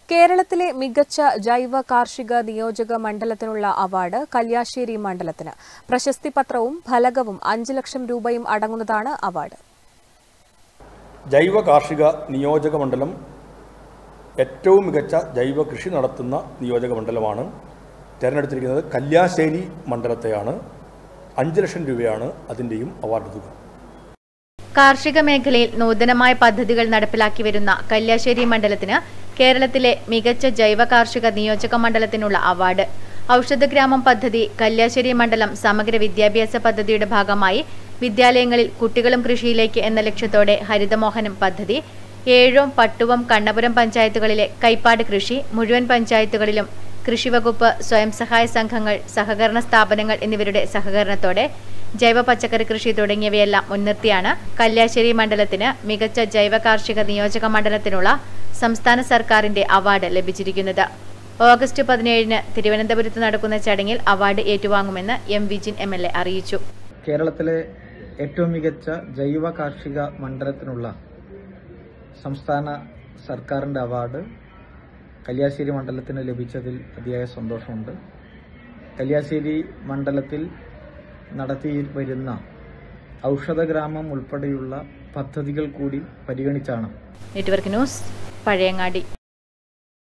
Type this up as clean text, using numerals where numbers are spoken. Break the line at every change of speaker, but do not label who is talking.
കേരളത്തിലെ മികച്ച ജൈവ കാർഷിക നിയോജക മണ്ഡലത്തിനുള്ള അവാർഡ് കല്യാശ്ശേരി മണ്ഡലത്തിന്. പ്രശസ്തി പത്രവും ഫലകവും 5 ലക്ഷം രൂപയും അടങ്ങുന്നതാണ് അവാർഡ്.
ജൈവ കാർഷിക നിയോജക മണ്ഡലം ഏറ്റവും മികച്ച ജൈവ കൃഷി നടത്തുന്ന നിയോജക മണ്ഡലമാണ്. തിരഞ്ഞെടുത്തിരിക്കുന്നത് കല്യാശ്ശേരി മണ്ഡലത്തെയാണ്. 5 ലക്ഷം രൂപയാണ് അതിൻ്റെയും അവാർഡ് തുക.
കാർഷിക മേഖലയിൽ നൂതനമായ പദ്ധതികൾ നടപ്പിലാക്കി വരുന്ന കല്യാശ്ശേരി മണ്ഡലത്തിന് കേരളത്തിലെ മികച്ച ജൈവ കാർഷിക നിയോജക മണ്ഡലത്തിനുള്ള അവാർഡ്. ഔഷധഗ്രാമം പദ്ധതി, കല്യാശ്ശേരി മണ്ഡലം സമഗ്ര വിദ്യാഭ്യാസ പദ്ധതിയുടെ ഭാഗമായി വിദ്യാലയങ്ങളിൽ കുട്ടികളും കൃഷിയിലേക്ക് എന്ന ലക്ഷ്യത്തോടെ ഹരിതമോഹനം പദ്ധതി, ഏഴോം, പട്ടുവം, കണ്ണപുരം പഞ്ചായത്തുകളിലെ കൈപ്പാട് കൃഷി, മുഴുവൻ പഞ്ചായത്തുകളിലും കൃഷിവകുപ്പ്, സ്വയം സഹായ സംഘങ്ങൾ, സഹകരണ സ്ഥാപനങ്ങൾ എന്നിവരുടെ സഹകരണത്തോടെ ജൈവ പച്ചക്കറി കൃഷി തുടങ്ങിയവയെല്ലാം മുൻനിർത്തിയാണ് കല്യാശ്ശേരി മണ്ഡലത്തിന് മികച്ച ജൈവ കാർഷിക നിയോജക മണ്ഡലത്തിനുള്ള സംസ്ഥാന സർക്കാരിന്റെ അവാർഡ് ലഭിച്ചിരിക്കുന്നത്. ഓഗസ്റ്റ് 17-ന് തിരുവനന്തപുരത്ത് നടക്കുന്ന ചടങ്ങിൽ അവാർഡ് ഏറ്റുവാങ്ങുമെന്ന് എം വിജിൻ MLA അറിയിച്ചു.
കേരളത്തിലെ ഏറ്റവും മികച്ച ജൈവ കാർഷിക മണ്ഡലത്തിനുള്ള സംസ്ഥാന സർക്കാരിന്റെ അവാർഡ് കല്യാശ്ശേരി മണ്ഡലത്തിന് ലഭിച്ചതിൽ അതിയായ സന്തോഷമുണ്ട്. കല്യാശ്ശേരി മണ്ഡലത്തിൽ നടത്തി വരുന്ന ഔഷധഗ്രാമം ഉൾപ്പെടെയുള്ള പദ്ധതികൾ കൂടി പരിഗണിച്ചാണ്.
Network news, Pazhayangadi.